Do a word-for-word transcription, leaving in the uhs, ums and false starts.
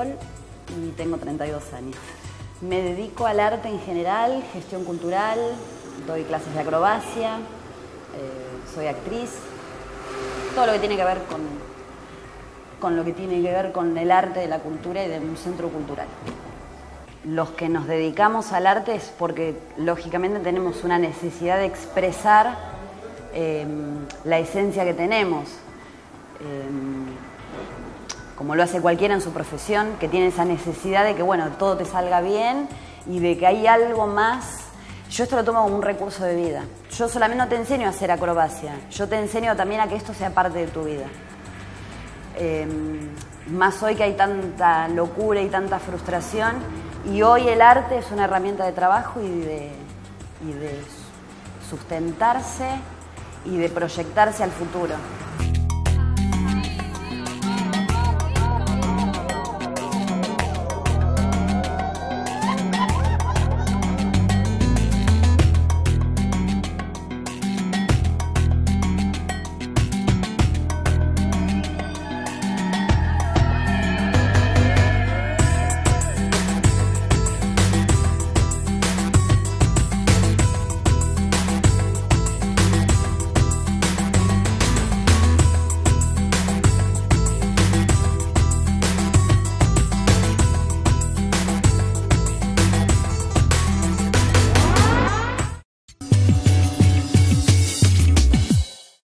Sol y tengo treinta y dos años. Me dedico al arte en general, gestión cultural, doy clases de acrobacia, eh, soy actriz, todo lo que tiene que ver con, con lo que tiene que ver con el arte de la cultura y de un centro cultural. Los que nos dedicamos al arte es porque lógicamente tenemos una necesidad de expresar eh, la esencia que tenemos, eh, como lo hace cualquiera en su profesión, que tiene esa necesidad de que bueno, todo te salga bien y de que hay algo más. Yo esto lo tomo como un recurso de vida. Yo solamente no te enseño a hacer acrobacia, yo te enseño también a que esto sea parte de tu vida. Eh, más hoy que hay tanta locura y tanta frustración, y hoy el arte es una herramienta de trabajo y de, y de sustentarse y de proyectarse al futuro.